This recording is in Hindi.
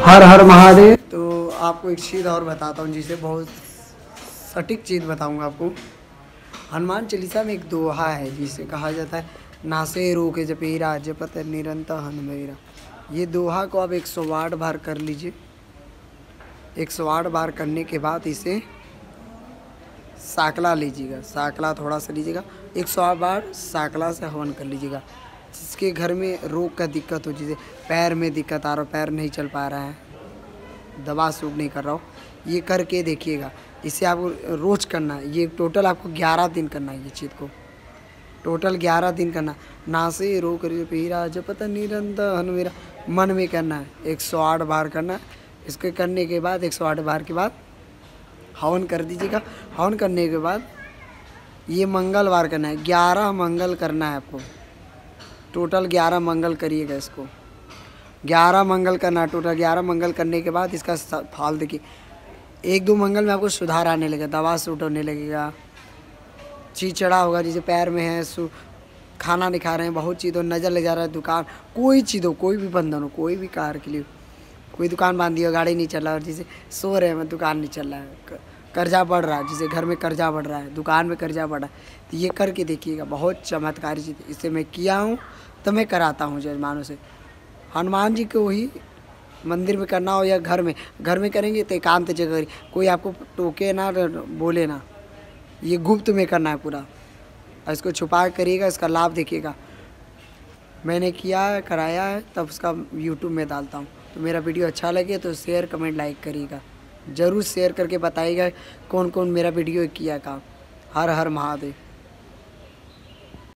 हर हर महादेव। तो आपको एक चीज़ और बताता हूँ, जिसे बहुत सटीक चीज़ बताऊँगा आपको। हनुमान चालीसा में एक दोहा है जिसे कहा जाता है, नासे रोके जपेरा जपत निरंतर हनुमेरा। ये दोहा को आप 108 बार कर लीजिए। 108 बार करने के बाद इसे साकला लीजिएगा, साकला थोड़ा सा लीजिएगा, 108 बार साकला से हवन कर लीजिएगा। जिसके घर में रोग का दिक्कत हो, जैसे पैर में दिक्कत आ रहा हो, पैर नहीं चल पा रहा है, दवा सूट नहीं कर रहा हो, ये करके देखिएगा। इसे आपको रोज़ करना है। ये टोटल आपको 11 दिन करना है। ये चीज़ को टोटल 11 दिन करना। नासे रोक पीरा जपत निरंतर हनुमेरा मन में करना है। 108 बार करना है। इसके करने के बाद 108 बार के बाद हवन कर दीजिएगा। हवन करने के बाद ये मंगलवार करना है। 11 मंगल करना है आपको। टोटल 11 मंगल करिएगा। इसको 11 मंगल करना है। टोटल 11 मंगल करने के बाद इसका फल देखिए, 1-2 मंगल में आपको सुधार आने लगेगा, दवा सूट होने लगेगा, चिचड़ा होगा, जैसे पैर में है, खाना नहीं खा रहे हैं, बहुत चीज़ हो, नज़र ले जा रहा है, दुकान कोई चीज़ हो, कोई भी बंधन हो, कोई भी कार के लिए, कोई दुकान बांधी हो, गाड़ी नहीं चल रहा है, और जैसे सो रहे हैं दुकान नहीं चल रहा है, कर्जा बढ़ रहा है, जैसे घर में कर्जा बढ़ रहा है, दुकान में कर्जा बढ़ रहा है, तो ये करके देखिएगा। बहुत चमत्कारी चीज़ इसे मैं किया हूँ, तो मैं कराता हूँ जजमानों से। हनुमान जी को ही मंदिर में करना हो या घर में करेंगे तो एकांत जगह करिए, कोई आपको टोके ना, बोले ना। ये गुप्त में करना है पूरा, और इसको छुपा कर करिएगा। इसका लाभ देखिएगा। मैंने किया है, कराया है, तब उसका यूट्यूब में डालता हूँ। तो मेरा वीडियो अच्छा लगे तो शेयर कमेंट लाइक करिएगा। ज़रूर शेयर करके बताइएगा कौन कौन मेरा वीडियो किया काम। हर हर महादेव।